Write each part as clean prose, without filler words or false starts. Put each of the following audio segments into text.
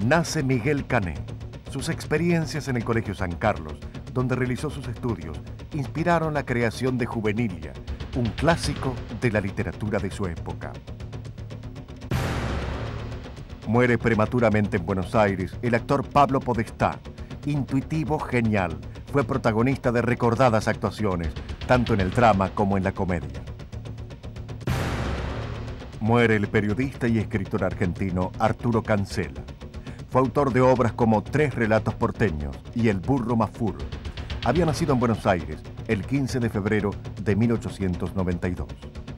nace Miguel Cané. Sus experiencias en el Colegio San Carlos, donde realizó sus estudios, inspiraron la creación de Juvenilia, un clásico de la literatura de su época. Muere prematuramente en Buenos Aires el actor Pablo Podestá. Intuitivo, genial, fue protagonista de recordadas actuaciones, tanto en el drama como en la comedia. Muere el periodista y escritor argentino Arturo Cancela. Fue autor de obras como Tres relatos porteños y El burro Mafur. Había nacido en Buenos Aires el 15 de febrero de 1892.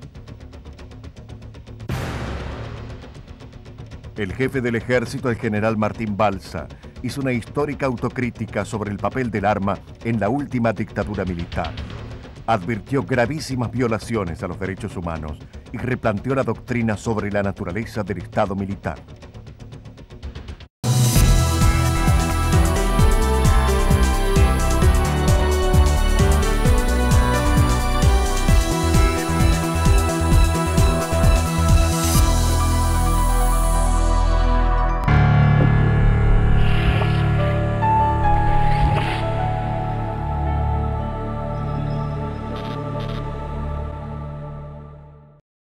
El jefe del ejército, el general Martín Balsa, hizo una histórica autocrítica sobre el papel del arma en la última dictadura militar. Advirtió gravísimas violaciones a los derechos humanos y replanteó la doctrina sobre la naturaleza del Estado militar.